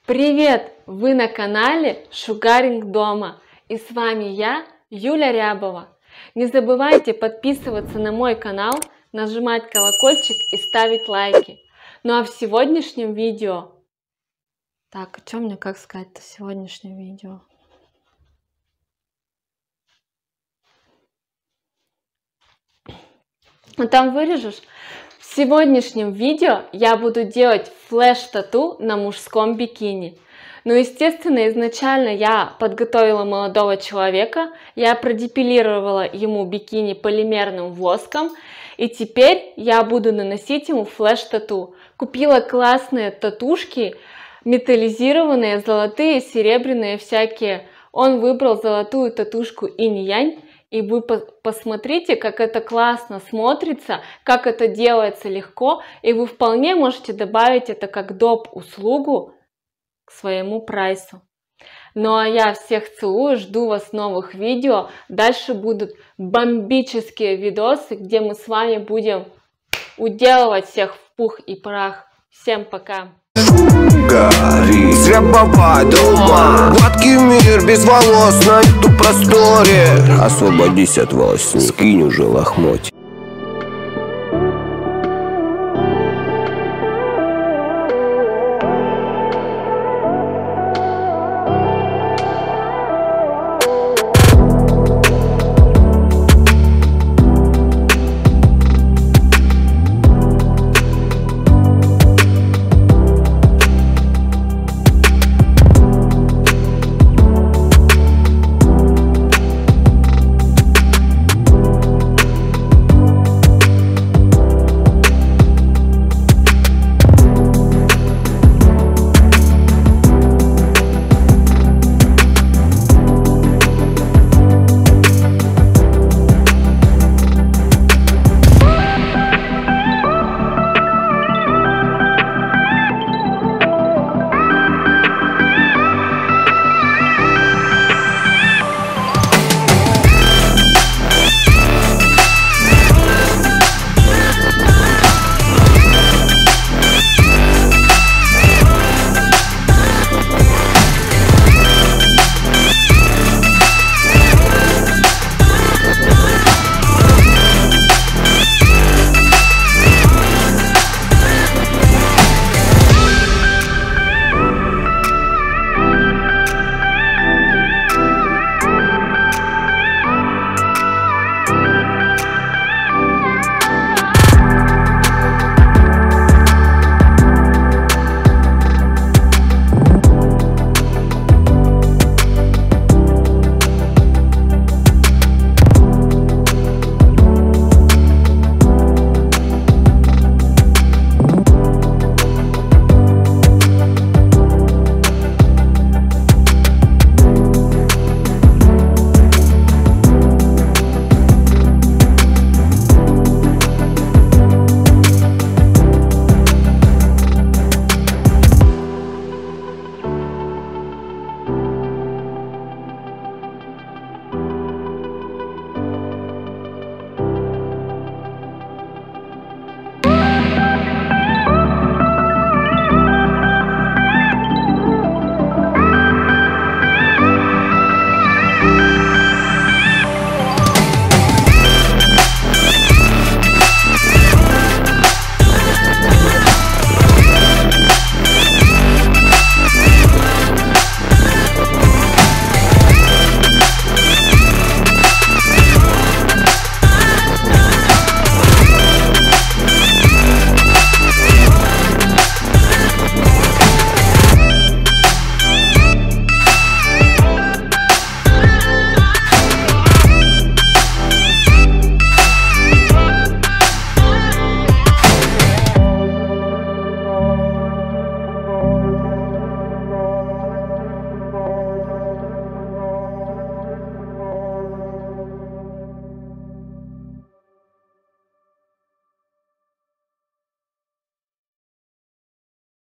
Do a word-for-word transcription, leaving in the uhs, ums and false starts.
Привет! Вы на канале Шугаринг дома, и с вами я, Юля Рябова. Не забывайте подписываться на мой канал, нажимать колокольчик и ставить лайки. Ну а в сегодняшнем видео... Так, а что мне как сказать-то в сегодняшнем видео? Ну там вырежешь? В сегодняшнем видео я буду делать флеш-тату на мужском бикини. Ну, естественно, изначально я подготовила молодого человека, я продепилировала ему бикини полимерным воском, и теперь я буду наносить ему флеш-тату. Купила классные татушки, металлизированные, золотые, серебряные всякие. Он выбрал золотую татушку инь-янь. И вы посмотрите, как это классно смотрится, как это делается легко, и вы вполне можете добавить это как доп. Услугу к своему прайсу. Ну а я всех целую, жду вас в новых видео. Дальше будут бомбические видосы, где мы с вами будем уделывать всех в пух и прах. Всем пока! Гори, зрябовать дома. Гладкий мир без волос на эту просторе. Освободись от волос, скинь уже лохмоть.